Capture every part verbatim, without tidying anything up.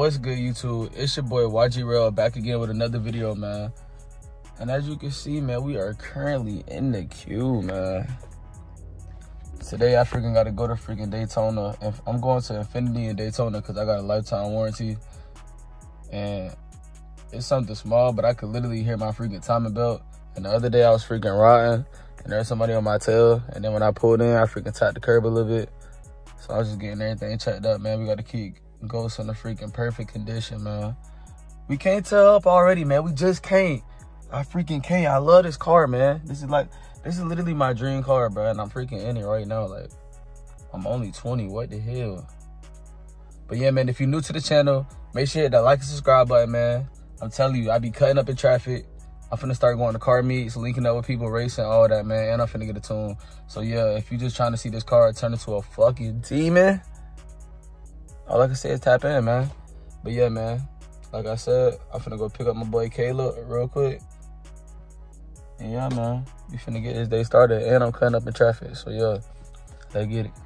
What's good, YouTube? It's your boy Y G Rail back again with another video, man. And as you can see, man, we are currently in the queue, man. Today I freaking gotta go to freaking Daytona. And I'm going to Infiniti in Daytona because I got a lifetime warranty. And it's something small, but I could literally hear my freaking timing belt. And the other day I was freaking riding and there's somebody on my tail. And then when I pulled in, I freaking tapped the curb a little bit. So I was just getting everything checked up, man. We gotta keep Ghost in a freaking perfect condition, man. We can't tell up already, man. We just can't. I freaking can't. I love this car, man. This is like, this is literally my dream car, bro. And I'm freaking in it right now. Like, I'm only twenty. What the hell? But yeah, man, if you're new to the channel, make sure you hit that like and subscribe button, man. I'm telling you, I be cutting up in traffic. I'm finna start going to car meets, linking up with people, racing, all that, man. And I'm finna get a tune. So yeah, if you're just trying to see this car turn into a fucking demon, all I can say is tap in, man. But yeah, man, like I said, I'm finna go pick up my boy Caleb real quick. And yeah, man, we finna get this day started. And I'm cutting up in traffic. So yeah, let's get it.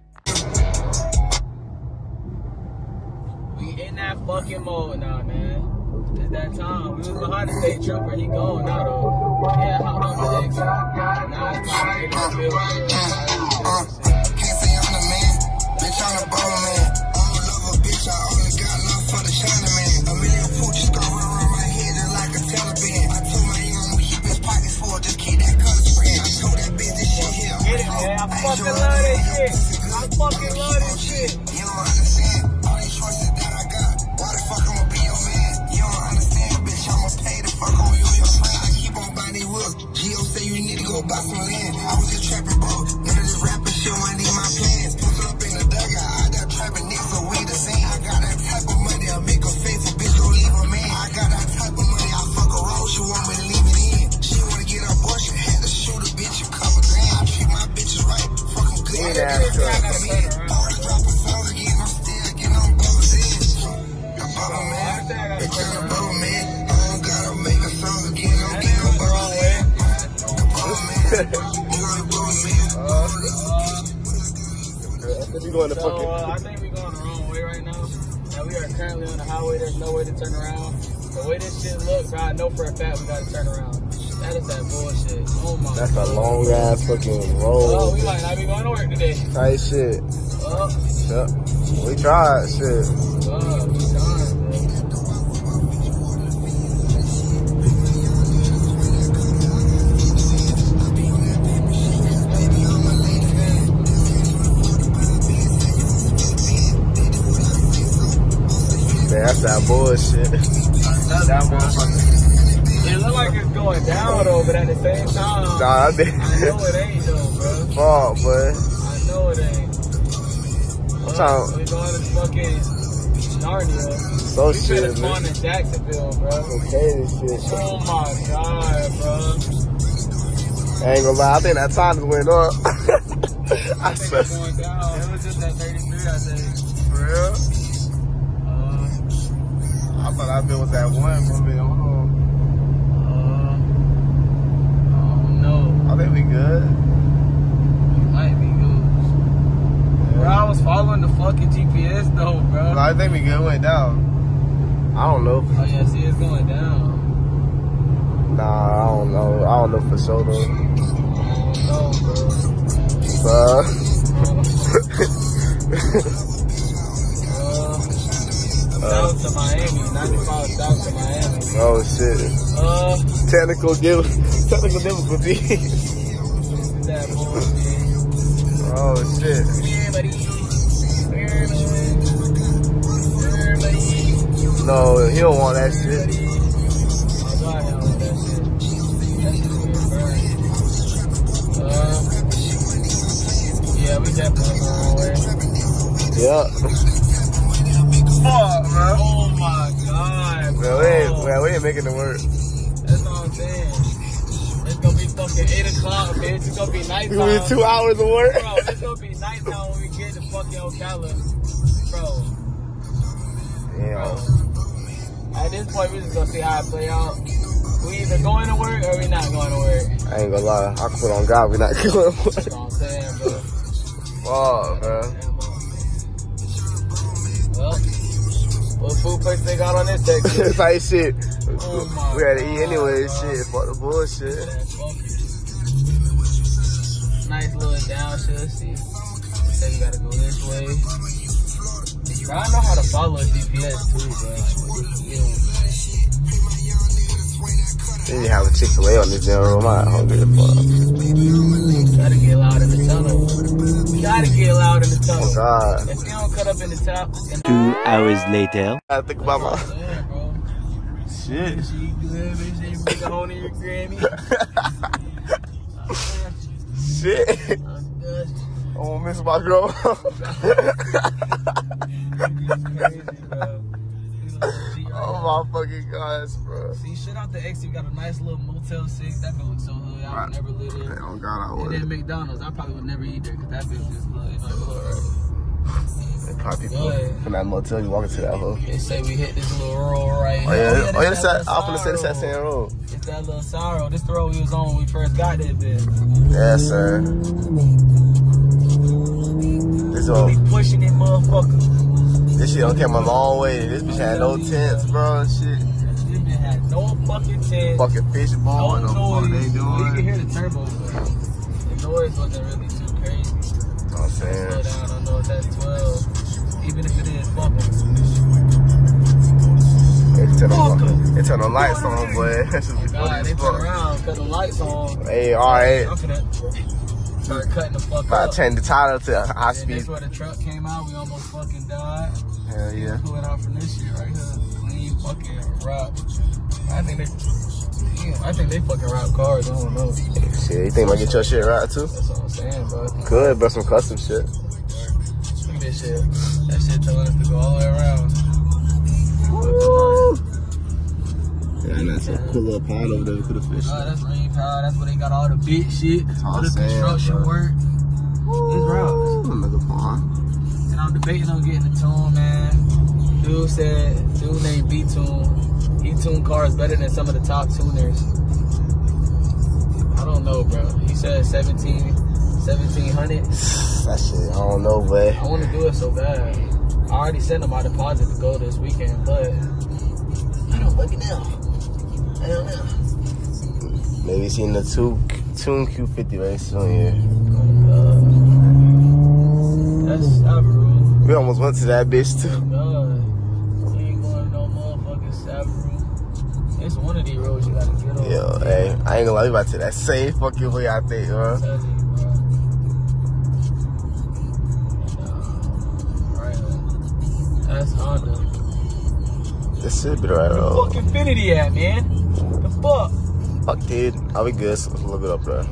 We in that fucking mode now, man. It's that time. We was behind the state trooper. He gone now, though. Yeah, hop on the exit. Now it's time to get in the field. Can't say I'm the man. Bitch, I'm the ball man. I'm a lover, bitch. I only got love for the China man. A million pooches gon' run around my head just like a Taliban. I told my young we keep his pockets full. Just keep that color spread. I told that bitch this shit here. Get it, man. I fucking love this shit. I fucking love this shit. You don't understand all these choices that I got. Why the fuck I'ma be your man? You don't understand, bitch. I'ma pay the fuck on you and your friend. I keep on buying these wheels. Gio say you need to go buy some land. I was just trapping, bro. Nigga just rapping shit when I need my plans. Pull up in the dugout. I got trapping niggas, so we the same. I got that type of money. I make a face, a bitch gon' leave a man. I got that type of money. I fuck a roll. She want me to leave it in. She wanna get her abortion. Had to shoot a bitch a couple grand. I treat my bitches right. Fuck them good. Yeah, that's right. Always dropping phones again. I'm still getting on bubbles in. I'm bubble man. Bitch, I'm a bubble man. I don't gotta make a song again. I'm getting on bubble man. Bubble man. You on the bubble man. We going to so, fucking... uh, I think we're going the wrong way right now. And we are currently on the highway. There's no way to turn around. The way this shit looks, I know for a fact we got to turn around. That is that bullshit. Oh my That's God. a long ass fucking road. Oh, we might not be going to work today. Tight shit. Oh. Yep. We tried shit. Oh, we trying, bro. Man, that's that bullshit. That's that bullshit. It look like it's going down though, but at the same time, Nah, I, think... I know it ain't though, bro. Fuck, boy. I know it ain't. I'm Uh, trying... we going to fucking Narnia. So We shit, finna spawn man. in Jacksonville, bro. Okay, this shit. Oh my God, bro. I ain't gonna lie, I think that time just went up. I I think swear. it's going down. It was just at thirty-three, I think. For real? Uh, I thought that bill was at one for me. Hold on. uh, oh no. I think we good. We might be good. Bro, I was following the fucking G P S though, bro. I think we good. Went down. I don't know. Oh yeah, see, it's going down. Nah, I don't know. I don't know for sure though. No, bro. Uh, uh, south to Miami, ninety-five south to Miami. oh shit. Uh, Technical diff technical difficulty. that bullshit. Oh shit. Yeah, buddy. Yeah, man. Yeah, buddy. No, he don't want that shit. Oh, God, I don't want that shit. That shit is weird, bro. Uh, yeah, we definitely on the wrong way. Yeah. Fuck, bro. Oh my God, bro. Man, we ain't, man, we ain't making it work. That's what I'm saying. It's gonna be fucking eight o'clock, bitch. It's gonna be nighttime. We need two hours of work. Bro, it's gonna be nighttime when we get to fucking Ocala. Bro. Yeah. Bro. At this point, we just gonna see how it play out. We either going to work or we not going to work. I ain't gonna lie. I quit on God. We not going to work. That's what I'm saying, bro. Fuck, bro. Well, What food place they got on this section? It's like shit. Oh my we had to eat God, anyway, bro. shit. Fuck the bullshit. Nice little downshift. See, say you gotta go this way. Bro, I know how to follow G P S too, bro. Yeah. Then you have a Chick-fil-A on this damn room. I'm hungry as fuck. Gotta get loud in the tunnel. Gotta get loud in the tunnel. Oh God. If you don't cut up in the top, in Two hours later. I think about my yeah, bro. shit. She good, bitch. She bring a hole in your Grammy. Shit. I'm good. I won't miss my girl. Crazy, bro. Oh my fucking gosh, bro. See, shit out the X, you got a nice little Motel six. That bitch looks so hood. I would Right. never live there. Oh God, I And would. then McDonald's, I probably would never eat there because that bitch just look, you know, look right. They probably people Good. from that motel, you walk into that hole. They say we hit this little road right Oh here. yeah, oh yeah, this that's that. that I'm finna say this that little same road. Sorrow. It's that little sorrow. This the road we was on when we first got there, bitch. Yes, sir. This We all, pushing it, motherfucker. this shit don't came a long way. This bitch had no tents, bro. And shit. This bitch had no fucking tent. Fucking fishbowl. No What the fuck noise. they Well, you can doing? hear the turbo, but the noise wasn't really too crazy. You know what I'm Slow saying? down, I know it's at twelve. Even if it is, fuck them. They turn Fuck on, 'em. they turn on lights on, boy. That's just before God, they this turn fuck. around, cut the lights on. Hey, alright. I'm finna start cutting the fuck About up. to change the title to high And speed. this where the truck came out, we almost fucking died. Hell yeah. Pulling out from this shit right here. Clean fucking rock. I think they, damn, I think they fucking rock cars, I don't know. Shit, you think I get your shit right too? That's what I'm saying, bro. Could, but some custom shit. Look at this shit. That shit telling us to go all the way around. Yeah, and that's a cool little pond over there. We could have fished. Oh, that's Marine Power. That's where they got all the big shit. all All the sand, construction bro. work. It's routes. Another pond. And I'm debating on getting a tune, man. Dude said, dude named B-Tune, he tuned cars better than some of the top tuners. I don't know, bro. He said seventeen, seventeen hundred. That shit, I don't know, but I want to do it so bad. I already sent him my deposit to go this weekend, but I don't fucking know. I don't know. maybe seen the two Tune Q fifty very soon, yeah. Uh, that's Subaru. We almost went to that bitch too. God, you ain't going to no motherfucking Subaru. It's one of these roads you gotta get on. Yo, hey, I ain't gonna lie, we about to that same fucking way I think, bro. I'm telling you, bro. Uh, right, that's Honda. This should be the right road. Fuck Infinity at, man. The fuck? Fuck, dude. Are we good? So, a little bit up there.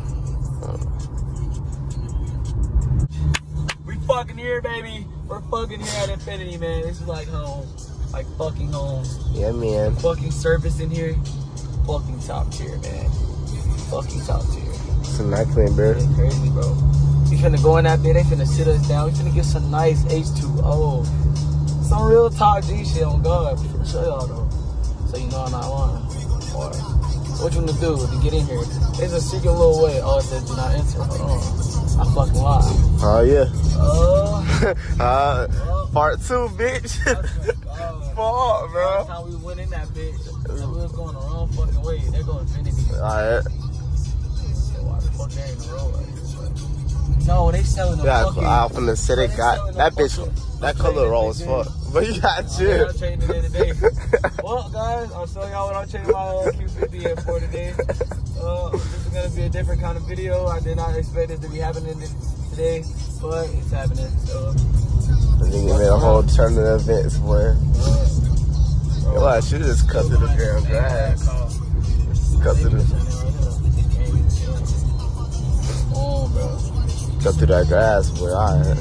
We fucking here, baby. We're fucking here at Infinity, man. This is like home. Like fucking home. Yeah, man. Fucking service in here. Fucking top tier, man. Fucking top tier. Some night clean, bro. It's crazy, bro. We finna go in that bit. They finna sit us down. We finna get some nice H two O. Some real top G shit on God. I'm finna show y'all though. So you know I'm not lying. Or what you wanna do to get in here? There's a secret little way. Oh, it says do not enter. Hold on. I fucking lied. Oh, yeah. Oh. uh, part two, bitch. Oh. Fuck, bro. Last time we went in that bitch, and we was going the wrong fucking way. They go Infinity. Alright. Why the fuck they ain't in the road like this? No, they selling the Yeah, fucking. out from the city. They Got selling the that bitch. fucking- That color raw as fuck. But you got Oh, chill. I'm trading it in today. Well, guys, I'll show y'all what I'm trading my uh, Q fifty in for today. Uh, this is gonna be a different kind of video. I did not expect it to be happening today, but it's happening. So, The nigga made a whole turn of events, boy. uh, Yo, I should just cut through the damn grass. Cut through the, Oh, bro. cut through that grass, boy. Alright.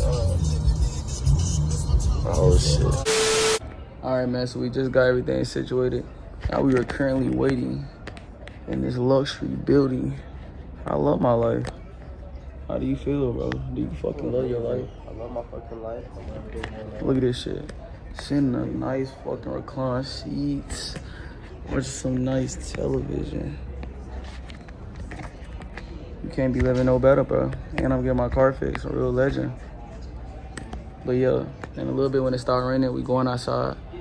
Oh shit. Alright, man, so we just got everything situated. Now we are currently waiting in this luxury building. I love my life. How do you feel, bro? Do you fucking love your life? I love my fucking life. Look at this shit. Sitting in a nice fucking recline seats. Watching some nice television. You can't be living no better, bro. And I'm getting my car fixed. A real legend. But yeah, in a little bit when it start raining, we going outside.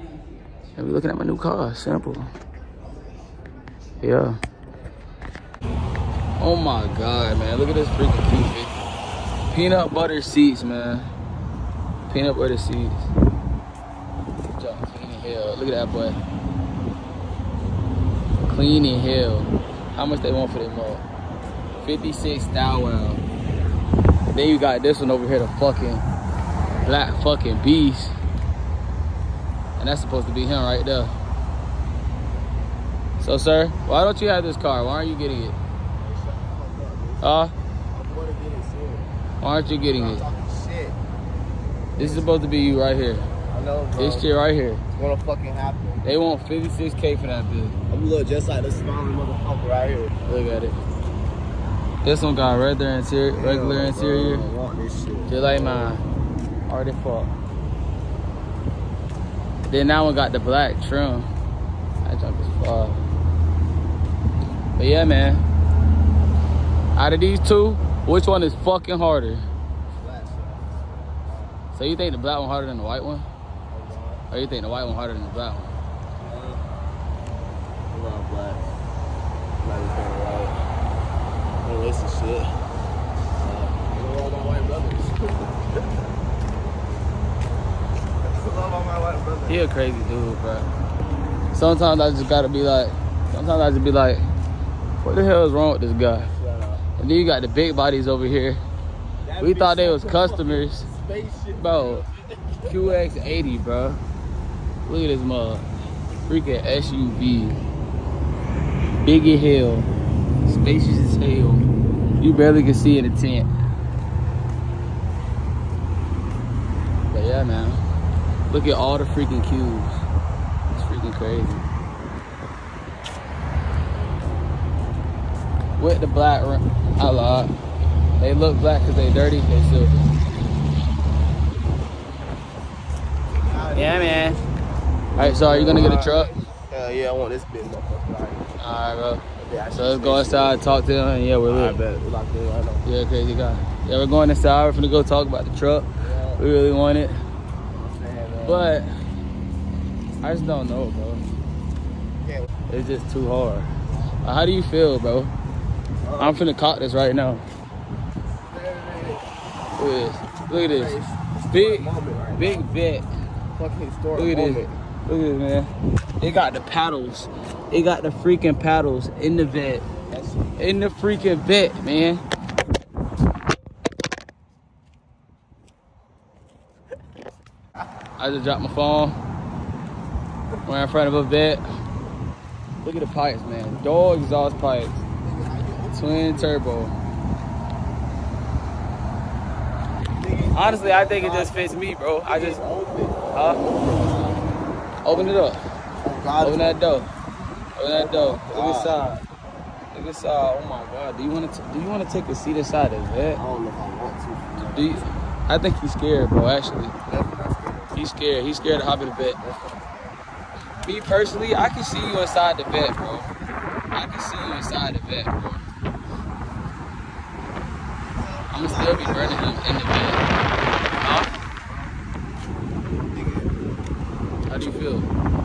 And we looking at my new car, simple. Yeah. Oh my God, man. Look at this freaking cute bitch. Peanut butter seats, man. Peanut butter seats. Good job, clean in hell. Look at that boy. Clean in hell. How much they want for that mug? fifty-six Style Wow. Then you got this one over here, the fucking black fucking beast. And that's supposed to be him right there. So, sir, why don't you have this car? Why aren't you getting it? Huh? Why aren't you getting it? This is supposed to be you right here. I know, bro. This shit right here. It's gonna fucking happen. They want fifty-six K for that bill. I'm gonna look just like this smiling motherfucker right here. Look at it. This one got regular interior, regular Hell, interior. bro. I want this shit. Just like mine. Hard as fuck. Then that one got the black trim. That junk is far. But yeah, man. Out of these two, which one is fucking harder? So you think the black one harder than the white one? Or you think the white one harder than the black one? I love black. Black is kind of right. I don't listen to shit. Uh, I love my white brothers. I love all my white brothers. He a crazy dude, bro. Sometimes I just gotta be like, sometimes I just be like, what the hell is wrong with this guy? And then you got the big bodies over here. That We bitch thought they like was a customers. fucking spaceship. Bro, Q X eighty, bro. Look at this mug. Freaking S U V. Big as hell. Spacious as hell. You barely can see in the tent. But yeah, man. Look at all the freaking cubes. It's freaking crazy. With the black rim, I lied. They look black because they dirty, they silver. Yeah, man. Alright, so are you gonna get a truck? Hell yeah, I want this big motherfucker. Alright, bro. So let's go inside, talk to him, and yeah, we're I lit. bet. We locked in right now. Yeah, crazy guy. Yeah, we're going inside. We're finna go talk about the truck. Yeah. We really want it. Man, uh, But I just don't know, bro. yeah. It's just too hard. Uh, how do you feel, bro? I'm finna cop this right now. Look at this. Look at this. Big, big vet. Fucking historic Look at this. moment. Look at this, man. They got the paddles. They got the freaking paddles in the vet. That's In the freaking vet, man. I just dropped my phone. We're in front of a vet. Look at the pipes, man. Dual exhaust pipes. Twin turbo. Honestly, I think it just fits me, bro. I just, huh? Open it up. Open that door. Open that door. Look inside. Look inside. Oh my God. Do you want to? Do you want to take a seat inside the vet? I don't know if I want to. Do you? I think he's scared, bro. Actually, Definitely not scared. he's scared. He's scared to hop in the vet. Me personally, I can see you inside the vet, bro. I can see you inside the vet, bro. I'm gonna still be burning him in the vet. Huh? How do you feel?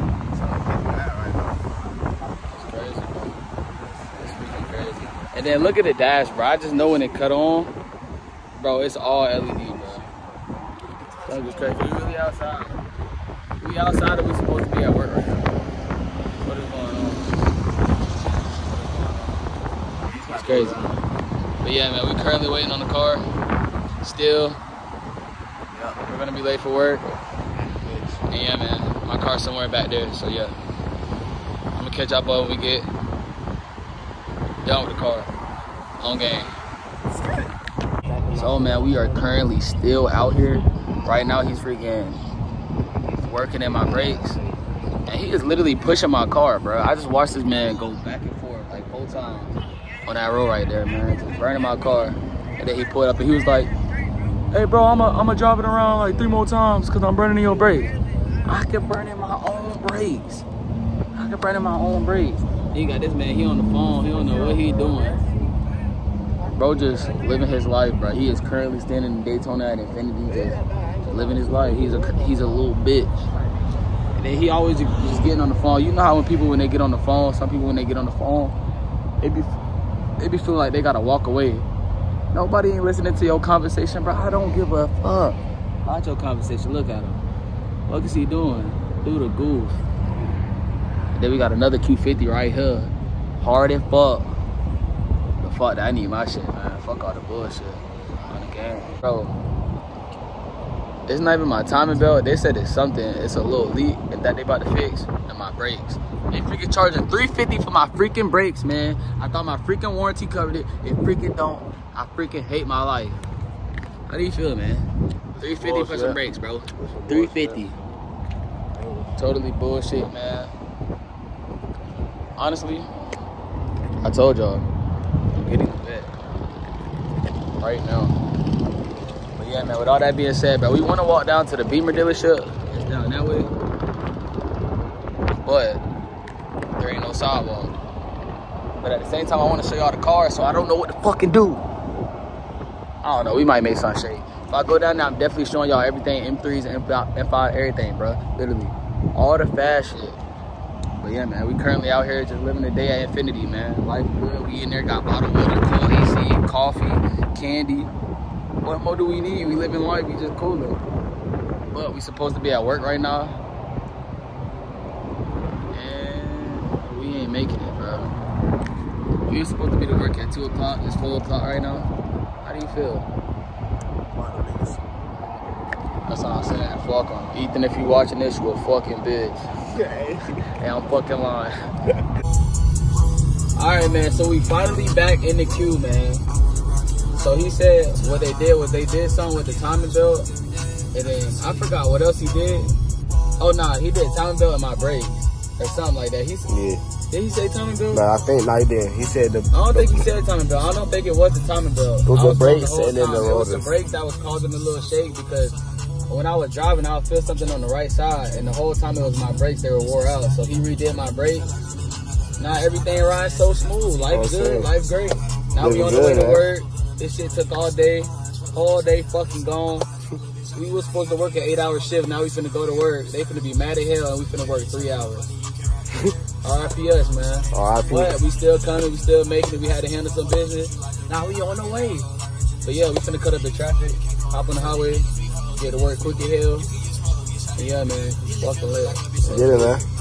It's crazy, bro. It's freaking crazy. And then look at the dash, bro. I just know when it cut on, bro, it's all L E D, bro. That was crazy. We really outside. We outside and we supposed to be at work right now. What is going on? It's crazy. But yeah, man, we currently waiting on the car. Still. Yep. We're gonna be late for work. And yeah, man, my car's somewhere back there. So yeah, I'm gonna catch up when we get done with the car. On game. So man, we are currently still out here. Right now, he's freaking working in my brakes, and he is literally pushing my car, bro. I just watched this man go back and forth like four times on that road right there, man, just burning my car. And then he pulled up and he was like, "Hey, bro, I'm gonna I'm gonna drive it around like three more times because I'm burning in your brakes." I can burn in my own brakes. I can burn in my own brakes. He got this man. He on the phone. He don't know what he doing. Bro, just living his life, bro. He is currently standing in Daytona at Infinity, just living his life. He's a he's a little bitch. then he always just getting on the phone. You know how when people, when they get on the phone, some people when they get on the phone, they be, they be feeling like they gotta walk away. Nobody ain't listening to your conversation, bro. I don't give a fuck. Watch your conversation. Look at him. What is he doing? Do the goof. Then we got another Q fifty right here. Hard as fuck. But fuck that. I need my shit, man. Fuck all the bullshit on the game. Bro, it's not even my timing belt. They said it's something. It's a little leak and that they about to fix in my brakes. They freaking charging three fifty for my freaking brakes, man. I thought my freaking warranty covered it. It freaking don't. I freaking hate my life. How do you feel, man? three fifty for some brakes, bro. three fifty. Totally bullshit, man. Honestly, I told y'all, I'm getting the vet right now. But yeah, man, with all that being said, bro, we want to walk down to the Beamer dealership. It's down that way. But there ain't no sidewalk. But at the same time, I want to show y'all the car, so I don't know what to fucking do. I don't know, we might make some shade. If I go down there, I'm definitely showing y'all everything, M threes and M five, everything, bro. Literally. All the fast shit. But yeah, man, we currently out here just living the day at Infinity, man. Life good. We in there, got bottled water, cold A C, coffee, candy. What more do we need? We living life, we just cooling. But we supposed to be at work right now. And we ain't making it, bro. We were supposed to be to work at two o'clock. It's four o'clock right now. How do you feel? That's what I'm saying. Fuck him. Ethan, if you watching this, you a fucking bitch. Hey, I'm fucking lying. Alright, man. So we finally back in the queue, man. So he said what they did was they did something with the timing belt. And then I forgot what else he did. Oh, nah. He did timing belt in my brakes. Or something like that. He said, yeah. Did he say timing belt? No, I think, no, he didn't. He said the... I don't think he said timing belt. I don't think it was the timing belt. It was the brakes the and then the It was rotors. the brakes that was causing a little shake because when I was driving, I would feel something on the right side, and the whole time it was my brakes, they were wore out. So he redid my brakes. Now everything rides so smooth. Life good, life great. Now we on the way to work. This shit took all day, all day fucking gone. We was supposed to work an eight hour shift. Now we finna go to work. They finna be mad at hell, and we finna work three hours. R I P us, man. R I P But we still coming, we still making it. We had to handle some business. Now we on the way. But yeah, we finna cut up the traffic, hop on the highway, get to work quick as hell. And yeah, man, fucking lit. Get it, man.